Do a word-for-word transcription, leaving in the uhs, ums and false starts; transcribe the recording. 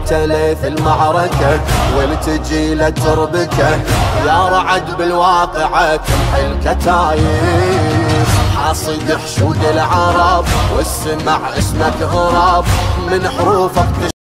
ليث المعركة ولتجي لتربكه يا رعد بالواقعة تمحي الكتايب حاصد حشود العرب والسمع اسمك غراب من حروفك